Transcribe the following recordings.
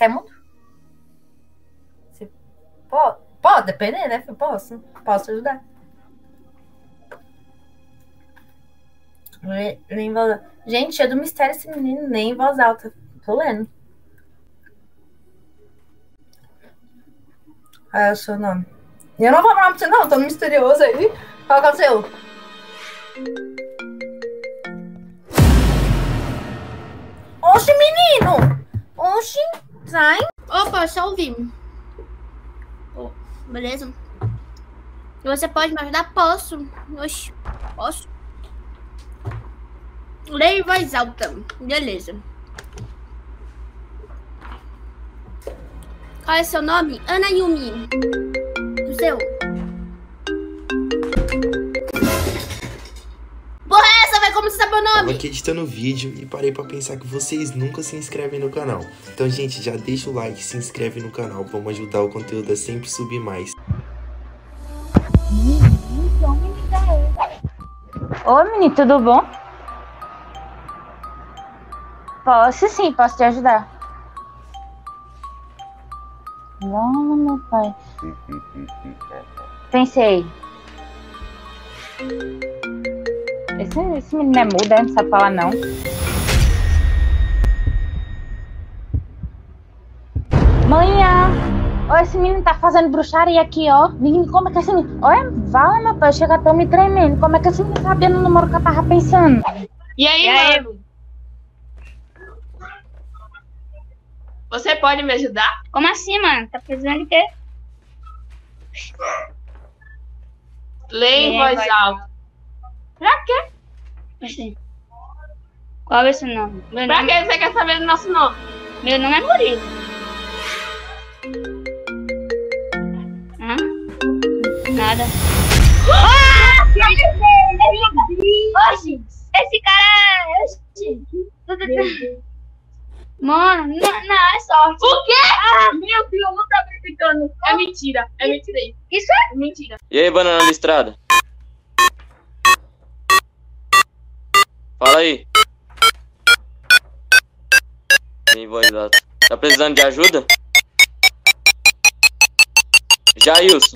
Você é mudo? Você pode depender, né? Eu posso ajudar. Lê em voz alta. Gente, é do mistério esse menino, nem em voz alta. Tô lendo. Ah, é o seu nome. Eu não vou falar pra você, não. Tô no misterioso aí. Qual que é o seu? Oxe, menino! Oxe, sai. Opa, só ouvi. Oh, beleza? E você pode me ajudar? Posso. Oxe, posso. Leia em voz alta. Beleza. Qual é seu nome? Ana Yumi. O seu? Porra, é essa, velho? Como você sabe o nome? Tava aqui editando o vídeo e parei pra pensar que vocês nunca se inscrevem no canal. Então, gente, já deixa o like, se inscreve no canal. Vamos ajudar o conteúdo a sempre subir mais. Oi, menino, tudo bom? Posso sim, posso te ajudar. Não, meu pai. Pensei. Esse menino é mudo, não sabe falar não. Manhã! Olha, esse menino tá fazendo bruxaria aqui, ó. Menino, como é que esse menino... Olha, fala, meu pai, chega até me tremendo. Como é que esse menino sabia no número que eu tava pensando? E aí, mano? Você pode me ajudar? Como assim, mano? Tá precisando de quê? Leia em voz alta. Pra quê? Assim. Qual é o seu nome? Meu Pra nome... que você quer saber do nosso nome? Meu nome é Murilo. Hã? Nada. Oxi! Esse cara é... Oxi! Mano, não, é sorte. O quê? Meu Deus, não tá acreditando. É mentira. É mentira isso. Isso É mentira. E aí, banana listrada? Fala aí. Em voz alta. Tá precisando de ajuda? Jailson.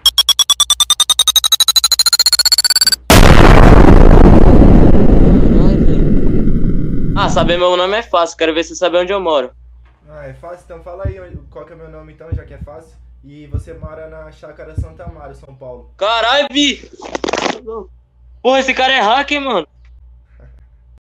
Ah, saber meu nome é fácil. Quero ver se você sabe onde eu moro. Ah, é fácil? Então fala aí qual que é meu nome então, já que é fácil. E você mora na Chácara Santa Amaro, São Paulo. Caralho, Bi! Porra, esse cara é hacker, mano.